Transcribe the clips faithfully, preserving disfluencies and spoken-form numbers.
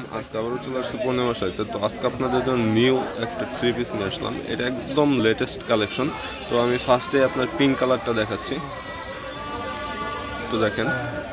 আজকে আবারও চলে আসছে পূর্ণিমা শাড়িতে। তো আজকে আপনাদের জন্য নিউ একটা থ্রি পিস নিয়ে আসলাম, এটা একদম লেটেস্ট কালেকশন। তো আমি ফার্স্টে আপনার পিঙ্ক কালারটা দেখাচ্ছি। তো দেখেন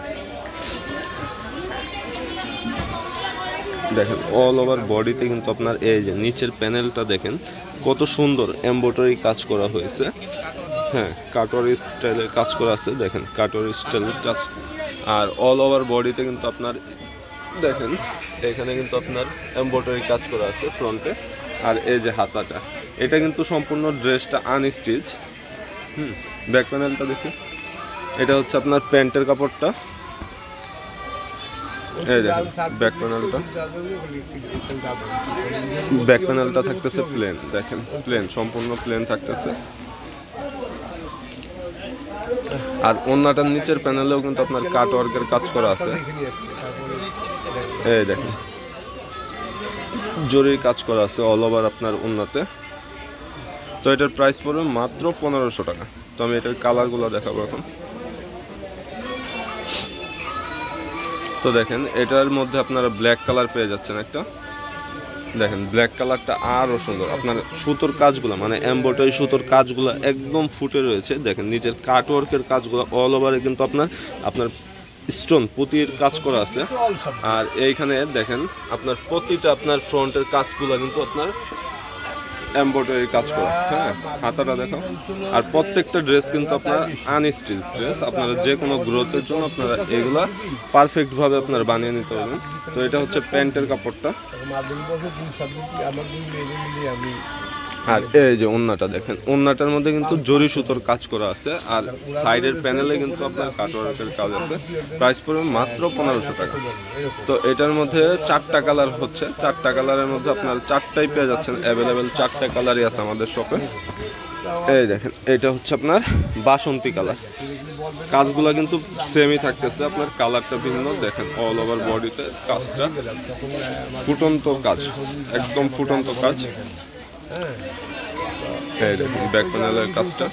দেখেন অল ওভার বডিতে কিন্তু আপনার এই যে নিচের প্যানেলটা দেখেন কত সুন্দর এমব্রয়ডারি কাজ করা হয়েছে। হ্যাঁ, কাটওয়ারি স্টাইলের কাজ করা আছে, দেখেন কাটওয়ারি স্টাইলের কাজ। আর অল ওভার বডিতে কিন্তু আপনার দেখেন এখানে কিন্তু আপনার এমব্রয়ডারি কাজ করা আছে ফ্রন্টে। আর এই যে হাতাটা, এটা কিন্তু সম্পূর্ণ ড্রেসটা আনস্টিচ। হুম, ব্যাক প্যানেলটা দেখুন, এটা হচ্ছে আপনার প্যান্টের কাপড়টা। এই দেখেন ব্যাক প্যানেলটা, ব্যাক প্যানেলটা থাকতেছে প্লেন, দেখেন প্লেন, সম্পূর্ণ প্লেন থাকতেছে। আর ওন্নাটার নিচের প্যানেলেও কিন্তু আপনার কাট ওয়ার্কের কাজ করা আছে। এই দেখেন জরির কাজ করা আছে অল ওভার আপনার ওন্নাতে। তো এটার প্রাইস পড়বে মাত্র পনেরোশো টাকা। তো আমি এটার কালারগুলো দেখাবো এখন। তো দেখেন এটার মধ্যে আপনারা ব্ল্যাক কালার পেয়ে যাচ্ছেন একটা, দেখেন ব্ল্যাক কালারটা আরও সুন্দর। আপনার সুতোর কাজগুলো মানে এমব্রয়ডারি সুতোর কাজগুলো একদম ফুটে রয়েছে। দেখেন নিচের কাটওয়ার্কের কাজগুলো অল ওভারে কিন্তু আপনার আপনার স্টোন পুঁতির কাজ করা আছে। আর এইখানে দেখেন আপনার প্রতিটা আপনার ফ্রন্টের কাজগুলো কিন্তু আপনার এমব্রয়ডারি কাজ করা। হ্যাঁ, হাতাটা দেখো। আর প্রত্যেকটা ড্রেস কিন্তু আপনার আনস্টিচ ড্রেস, আপনারা যে কোনো গ্রোথের জন্য আপনারা এগুলা পারফেক্টভাবে আপনারা বানিয়ে নিতে পারবেন। তো এটা হচ্ছে প্যান্টের কাপড়টা। আর এই যে ওন্নাটা দেখেন, ওন্নাটার মধ্যে কিন্তু জরি সুতোর কাজ করা আছে। আর সাইডের প্যানেলে কিন্তু আপনার কাটওয়ার্কের কাজ আছে। প্রাইস পড়বে মাত্র পনেরোশো টাকা। তো এটার মধ্যে চারটা কালার হচ্ছে, চারটা কালারের মধ্যে আপনার চারটাই পেয়ে যাচ্ছেন অ্যাভেলেবেল। চারটা কালারই আছে আমাদের শপে। এই দেখেন এটা হচ্ছে আপনার বাসন্তী কালার। কাজগুলো কিন্তু সেমই থাকতেছে, আপনার কালারটা ভিন্ন। দেখেন অল ওভার বডিতে কাজটা ফুটন্ত কাজ, একদম ফুটন্ত কাজ। এই দেখুন ব্যাক প্যানেলের কাজটা।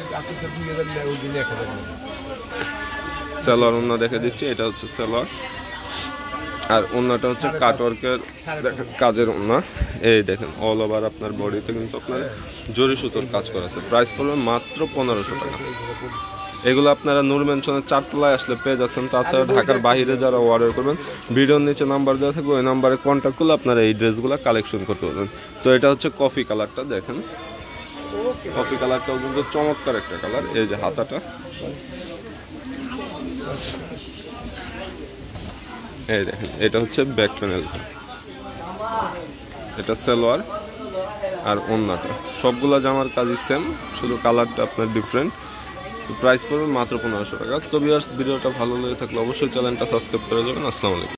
সালোয়ার ওন্না দেখে দিচ্ছি, এটা হচ্ছে সালোয়ার। আর ওন্নাটা হচ্ছে কাটওয়ার্কের কাজের ওন্না। এই দেখেন অল ওভার আপনার বডিতে কিন্তু আপনার জরি সুতোর কাজ করা আছে। প্রাইস পড়বে মাত্র পনেরোশো টাকা। এগুলো আপনারা নূর মেনশনের চারতলায় আসলে পেয়ে যাচ্ছেন। তাছাড়া ঢাকার বাইরে যারা অর্ডার করবেন, ভিডিওর নিচে নাম্বার দেওয়া থাকবে, ওই নাম্বারে কন্ট্যাক্ট করলে আপনারা এই ড্রেসগুলো কালেকশন করতে পারবেন। তো এটা হচ্ছে কফি কালারটা, দেখেন কফি কালারটাও কিন্তু চমৎকার একটা কালার। এই যে হাতাটা, এই দেখেন এটা হচ্ছে ব্যাক প্যানেলটা, এটা সালোয়ার। আর ওন্নাটা সবগুলা জামার কাজই সেম, শুধু কালারটা আপনার ডিফারেন্ট। প্রাইস পড়বে মাত্র পনেরোশো টাকা। তো ভিউয়ার্স, ভিডিওটা ভালো লেগে থাকলে অবশ্যই চ্যানেলটা সাবস্ক্রাইব করে দেবেন। আসসালামু আলাইকুম।